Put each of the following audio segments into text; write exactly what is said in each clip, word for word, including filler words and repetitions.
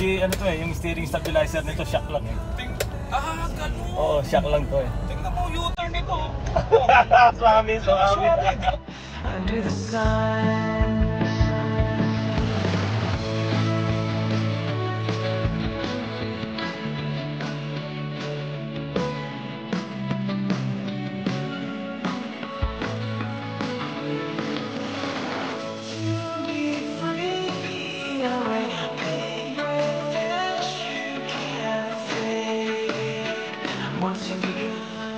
Hindi, ano to eh, yung steering stabilizer nito, shock lang eh. Ting ah, ganun. Oo, shock lang to eh. Tingnan mo, U-turn nito. Swami, swami. Under the sun. Once you begin,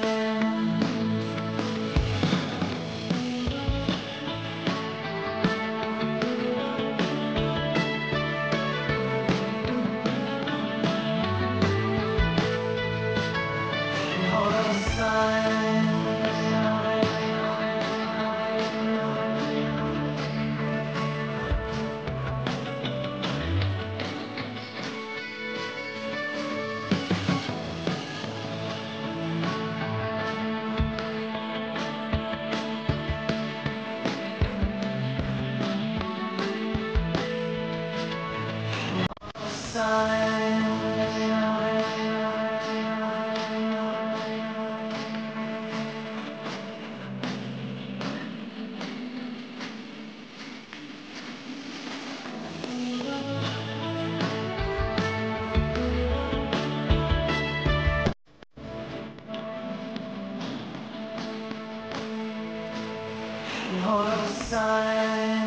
all the signs. All the signs.